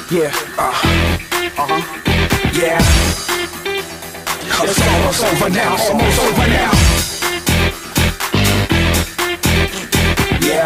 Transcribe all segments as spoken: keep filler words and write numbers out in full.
Yeah, uh, uh-huh, yeah. It's almost over now, almost over now. Yeah.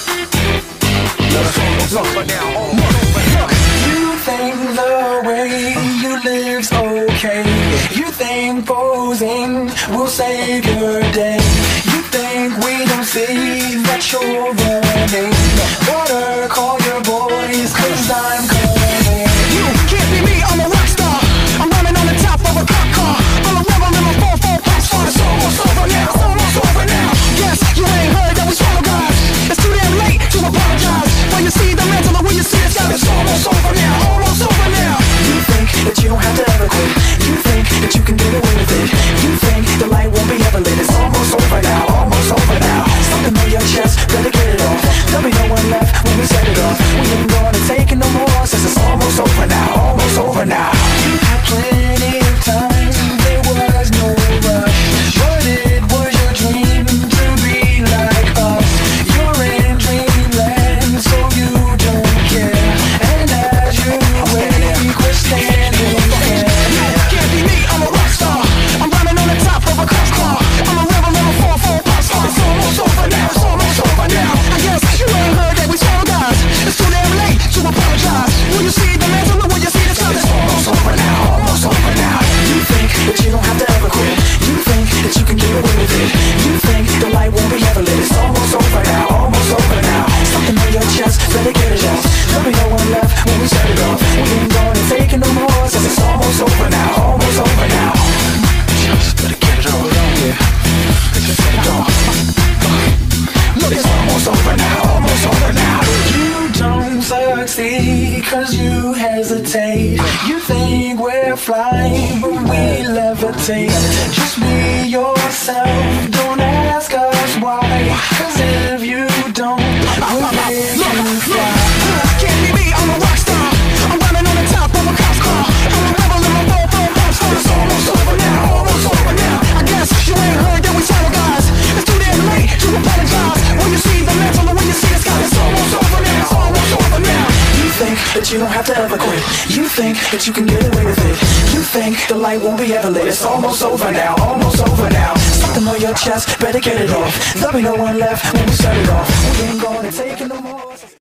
It's almost over now, almost over now. You think the way you live's okay. You think posing will save your day. You think we don't see that you're running. Better call your boys, cause I'm coming. You can't be me, I'm a rock star. I'm running on the top of a cop car. I'm a rebel in my four four pop star. It's almost over now, it's almost over now. Yes, you ain't heard that we swallow guys. It's too damn late to apologize. When you see the mantle or when you see the sky, it's almost over now, almost over now. You think that you don't have to ever quit. You think that you can get away with it. You think the light won't be ever lit. It's almost over now, almost over now. Something on your chest, better get it off. There'll be no one left when we set it off. We ain't gonna take it no more, since it's almost over now, almost over now. You had plenty of time, there was no rush. But it was your dream to be like us. You're in dreamland, so you don't care. And as you wake, we're standing there. Can't be me, I'm a rock star. I'm running on the top of a cop car. I'm a rebel in a four four pop star. It's almost over now, it's almost over now. I guess you ain't heard that we swallow guys. It's too damn late to apologize. Will you see the mantle or will you see the sky? It's almost over now, almost over now. You think that you don't have to ever quit. You think that you can get away with it. You think the light won't be ever lit. It's almost over now, almost over now. Something on your chest, better get it off. There'll be no one left when we set it off. We ain't gonna take it no more, since it's almost over now, almost over now. Just better get it all on here. Just set it off. Look, it's almost over now, almost over now. You don't succeed cause you hesitate. You think we're flying but we levitate. Just be yourself, don't ask us why. Cause if you don't, we'll make you fly. Can't be me, I'm a rock star. I'm running on the top of a cop car. I'm a rebel in my four four pop star. It's almost over now, almost over now. I guess you ain't heard that we swallow guys. It's too damn late to apologize. When you see the mantle or when you see the sky, it's almost over now, it's almost over now. You think that you don't have to ever quit. You think that you can get away with it. You think the light won't be ever lit. It's almost over now, almost over now. Something on your chest, better get it off. There'll be no one left when we set it off. We ain't gonna take it no more.